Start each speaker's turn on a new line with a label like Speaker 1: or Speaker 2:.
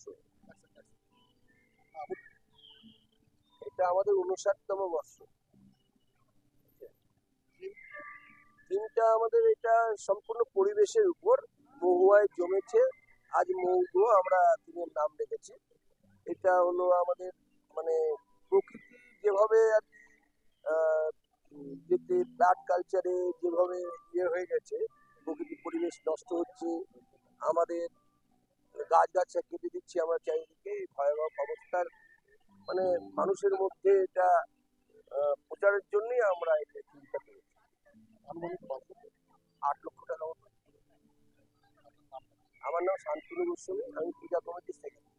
Speaker 1: বর্ষ। এটা আমাদের 59তম বর্ষ। থিমটা আমাদের এটা সম্পূর্ণ পরিবেশের উপর, মহুয়ায় জমেছে আজ মৌগুলো আমরা থিমের নাম রেখেছি। এটা হলো আমাদের মানে প্রকৃতি যেভাবে আর কি, যেতে ফ্ল্যাট কালচারে যেভাবে হয়ে গেছে, প্রকৃতি পরিবেশ নষ্ট হচ্ছে, আমাদের গাছগাছরা কেটে দিচ্ছি আমরা চারিদিকে, ভয়াবহ অবস্থার মানে মানুষের মধ্যে এটা প্রচারের জন্যই আমরা এটা চিন্তা করেছি। 8 লক্ষ টাকা মতো। আমার নাম শান্তনু গোস্বামী, আমি পূজা কমিটির সেক্রেটারি।